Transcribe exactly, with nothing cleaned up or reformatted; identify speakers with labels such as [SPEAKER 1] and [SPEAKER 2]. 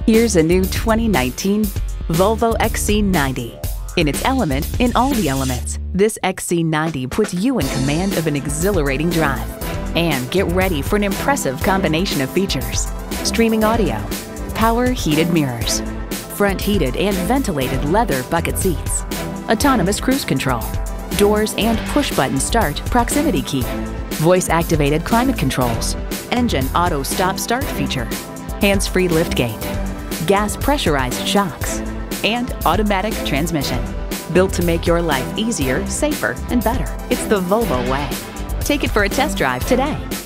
[SPEAKER 1] Here's a new twenty nineteen Volvo X C ninety. In its element, in all the elements, this X C ninety puts you in command of an exhilarating drive. And get ready for an impressive combination of features: streaming audio, power heated mirrors, front heated and ventilated leather bucket seats, autonomous cruise control, doors and push-button start proximity key, voice-activated climate controls, engine auto stop start feature, hands-free liftgate, gas pressurized shocks, and automatic transmission. Built to make your life easier, safer, and better. It's the Volvo way. Take it for a test drive today.